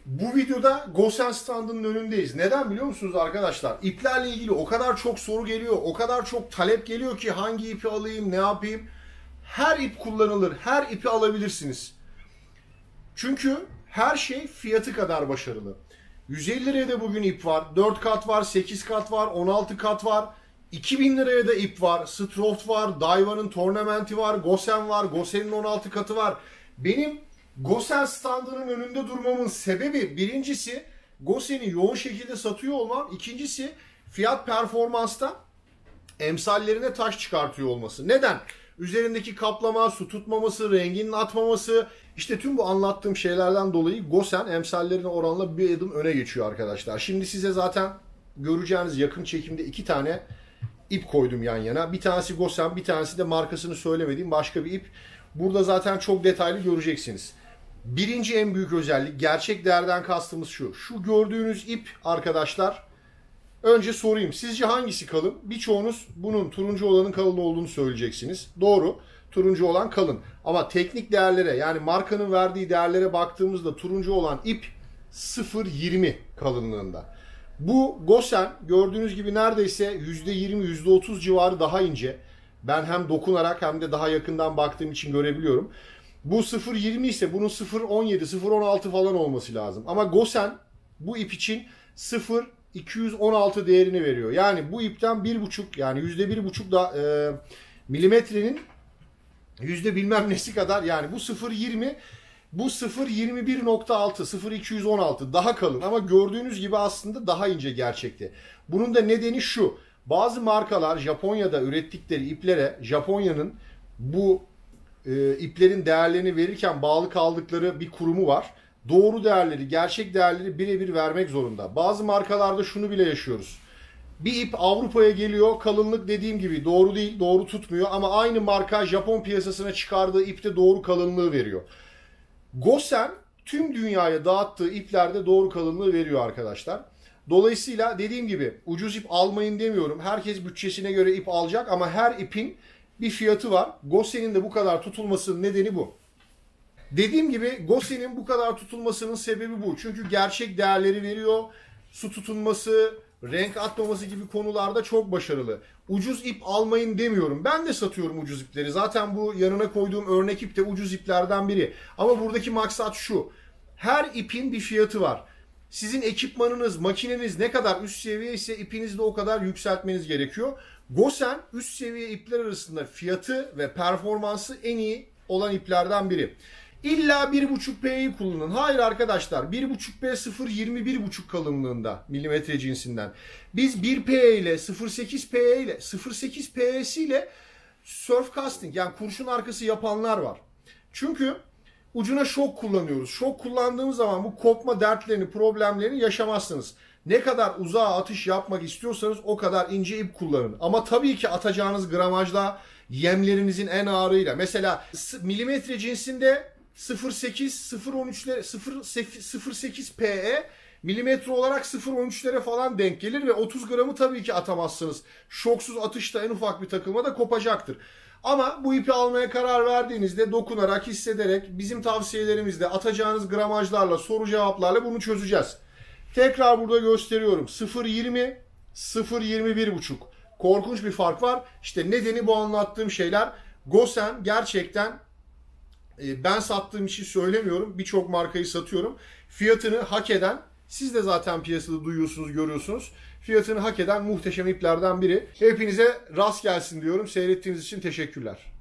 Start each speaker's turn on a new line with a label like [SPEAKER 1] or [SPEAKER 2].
[SPEAKER 1] Bu videoda Gosen standının önündeyiz. Neden biliyor musunuz arkadaşlar? İplerle ilgili o kadar çok soru geliyor, o kadar çok talep geliyor ki hangi ipi alayım, ne yapayım? Her ip kullanılır, her ipi alabilirsiniz. Çünkü her şey fiyatı kadar başarılı. 150 liraya da bugün ip var, 4 kat var, 8 kat var, 16 kat var. 2000 liraya da ip var, Stroft var, Daiwa'nın Tournament'i var, Gosen var, Gosen'in 16 katı var. Benim Gosen standının önünde durmamın sebebi birincisi Gosen'i yoğun şekilde satıyor olmam. İkincisi fiyat performansta emsallerine taş çıkartıyor olması. Neden? Üzerindeki kaplama, su tutmaması, renginin atmaması, işte tüm bu anlattığım şeylerden dolayı Gosen emsallerine oranla bir adım öne geçiyor arkadaşlar. Şimdi size zaten göreceğiniz yakın çekimde 2 tane ip koydum yan yana. Bir tanesi Gosen, bir tanesi de markasını söylemediğim başka bir ip. Burada zaten çok detaylı göreceksiniz. Birinci en büyük özellik, gerçek değerden kastımız şu. Şu gördüğünüz ip arkadaşlar, önce sorayım. Sizce hangisi kalın? Birçoğunuz bunun turuncu olanın kalın olduğunu söyleyeceksiniz. Doğru. Turuncu olan kalın. Ama teknik değerlere, yani markanın verdiği değerlere baktığımızda turuncu olan ip 0.20 kalınlığında. Bu Gosen gördüğünüz gibi neredeyse %20, %30 civarı daha ince. Ben hem dokunarak hem de daha yakından baktığım için görebiliyorum. Bu 0.20 ise bunun 0.17, 0.16 falan olması lazım. Ama Gosen bu ip için 0.216 değerini veriyor. Yani bu ipten 1.5, yani %1.5 da milimetrenin yüzde bilmem nesi kadar, yani bu 0.20, bu 0.21.6, 0.216 daha kalın ama gördüğünüz gibi aslında daha ince gerçekte. Bunun da nedeni şu. Bazı markalar Japonya'da ürettikleri iplere, Japonya'nın bu iplerin değerlerini verirken bağlı kaldıkları bir kurumu var. Doğru değerleri, gerçek değerleri birebir vermek zorunda. Bazı markalarda şunu bile yaşıyoruz. Bir ip Avrupa'ya geliyor, kalınlık dediğim gibi doğru değil, doğru tutmuyor ama aynı marka Japon piyasasına çıkardığı ipte doğru kalınlığı veriyor. Gosen tüm dünyaya dağıttığı iplerde doğru kalınlığı veriyor arkadaşlar. Dolayısıyla dediğim gibi ucuz ip almayın demiyorum. Herkes bütçesine göre ip alacak ama her ipin bir fiyatı var. Gosen'in de bu kadar tutulmasının nedeni bu. Dediğim gibi Gosen'in bu kadar tutulmasının sebebi bu. Çünkü gerçek değerleri veriyor. Su tutunması, renk atmaması gibi konularda çok başarılı. Ucuz ip almayın demiyorum. Ben de satıyorum ucuz ipleri. Zaten bu yanına koyduğum örnek ip de ucuz iplerden biri. Ama buradaki maksat şu. Her ipin bir fiyatı var. Sizin ekipmanınız, makineniz ne kadar üst seviye ise ipinizi de o kadar yükseltmeniz gerekiyor. Gosen üst seviye ipler arasında fiyatı ve performansı en iyi olan iplerden biri. İlla 1.5P'yi kullanın. Hayır arkadaşlar, 1.5P 0.21.5 kalınlığında milimetre cinsinden. Biz 1P ile 0.8P ile 0.8P'si ile surf casting, yani kurşun arkası yapanlar var. Çünkü ucuna şok kullanıyoruz. Şok kullandığımız zaman bu kopma dertlerini, problemlerini yaşamazsınız. Ne kadar uzağa atış yapmak istiyorsanız o kadar ince ip kullanın. Ama tabii ki atacağınız gramajla, yemlerinizin en ağırıyla. Mesela milimetre cinsinde 0.8, 0.8 PE milimetre olarak 0.13'lere falan denk gelir ve 30 gramı tabii ki atamazsınız. Şoksuz atışta en ufak bir takılma da kopacaktır. Ama bu ipi almaya karar verdiğinizde dokunarak, hissederek bizim tavsiyelerimizde atacağınız gramajlarla, soru cevaplarla bunu çözeceğiz. Tekrar burada gösteriyorum. 0.20, 0.21.5. Korkunç bir fark var. İşte nedeni bu anlattığım şeyler. Gosen gerçekten, ben sattığım için söylemiyorum. Birçok markayı satıyorum. Fiyatını hak eden, siz de zaten piyasada duyuyorsunuz, görüyorsunuz. Fiyatını hak eden muhteşem iplerden biri. Hepinize rast gelsin diyorum. Seyrettiğiniz için teşekkürler.